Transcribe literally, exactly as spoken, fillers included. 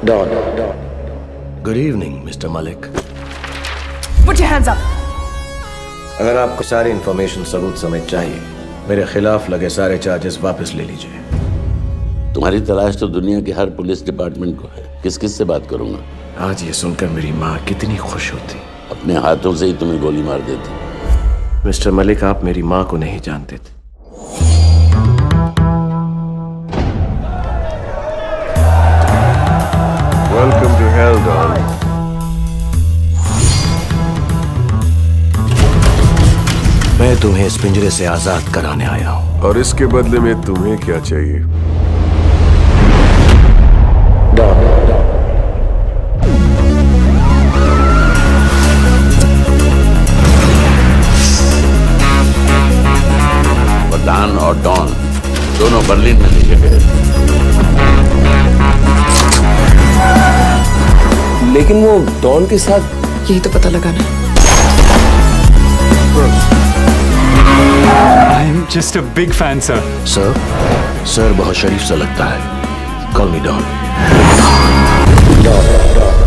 Don. Good evening, Mister Malik. Put your hands up. अगर आपको सारी इंफॉर्मेशन सबूत समेत चाहिए, मेरे खिलाफ लगे सारे चार्जेस वापस ले लीजिए। तुम्हारी तलाश तो दुनिया के हर पुलिस डिपार्टमेंट को है। किस किस से बात करूंगा? आज ये सुनकर मेरी माँ कितनी खुश होती। अपने हाथों से ही तुम्हें गोली मार देती। मिस्टर मलिक, आप मेरी माँ को नहीं जानते थे। Welcome to hell, Don. मैं तुम्हें इस पिंजरे से आजाद कराने आया हूँ। और इसके बदले में तुम्हें क्या चाहिए? डॉन। डॉन और डॉन दोनों बर्लिन में लिखे गए। लेकिन वो डॉन के साथ यही तो पता लगाना है। I'm just a big fan, sir. Sir, sir बहुत शरीफ सा लगता है। Call me Don. Don.